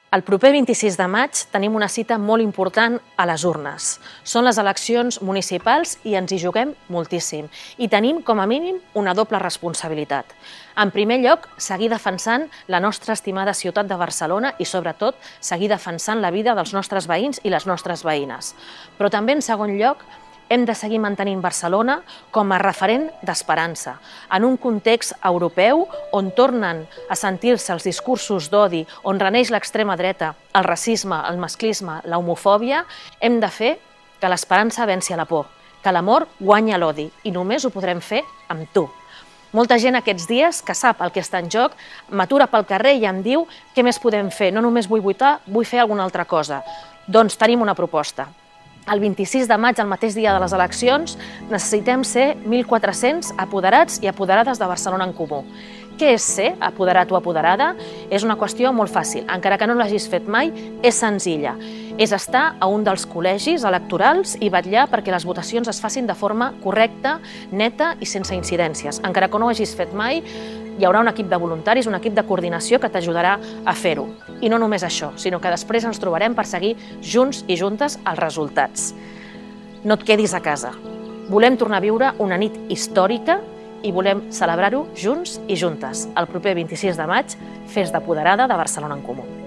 El proper 26 de maig tenim una cita molt important a les urnes. Són les eleccions municipals i ens hi juguem moltíssim. I tenim, com a mínim, una doble responsabilitat. En primer lloc, seguir defensant la nostra estimada ciutat de Barcelona i, sobretot, seguir defensant la vida dels nostres veïns i les nostres veïnes. Però també, en segon lloc, hem de seguir mantenint Barcelona com a referent d'esperança, en un context europeu on tornen a sentir-se els discursos d'odi, on reneix l'extrema dreta, el racisme, el masclisme, l'homofòbia. Hem de fer que l'esperança venci a la por, que l'amor guanya l'odi, i només ho podrem fer amb tu. Molta gent aquests dies, que sap el que està en joc, m'atura pel carrer i em diu què més podem fer, no només vull votar, vull fer alguna altra cosa. Doncs tenim una proposta. El 26 de maig, el mateix dia de les eleccions, necessitem ser 1.400 apoderats i apoderades de Barcelona en Comú. Què és ser apoderat o apoderada? És una qüestió molt fàcil, encara que no l'hagis fet mai, és senzilla. És estar a un dels col·legis electorals i vetllar perquè les votacions es facin de forma correcta, neta i sense incidències. Encara que no ho hagis fet mai, hi haurà un equip de voluntaris, un equip de coordinació que t'ajudarà a fer-ho. I no només això, sinó que després ens trobarem per seguir junts i juntes els resultats. No et quedis a casa. Volem tornar a viure una nit històrica i volem celebrar-ho junts i juntes. El proper 26 de maig, fes d'apoderada de Barcelona en Comú.